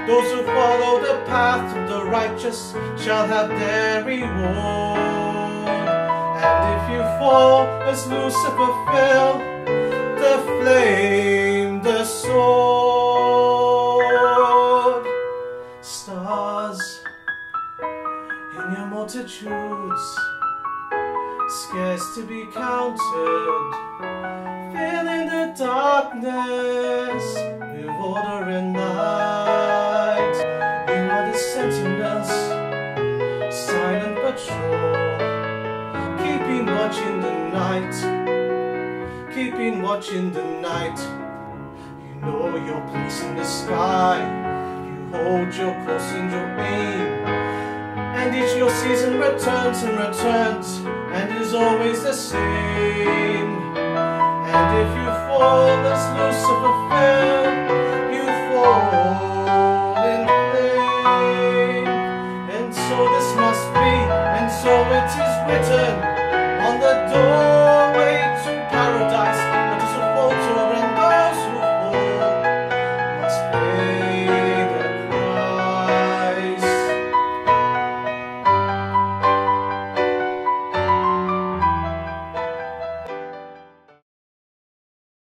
Those who follow the path of the righteous shall have their reward. And if you fall as Lucifer fell, the flame, the sword. Stars in your multitudes, scarce to be counted, filling the darkness with order and light. You are the sentinels, silent patrol, keeping watch in the night, keeping watch in the night. You know your place in the sky, you hold your course and your aim, and each your season returns and returns, and is always the same. And if you fall as Lucifer fell,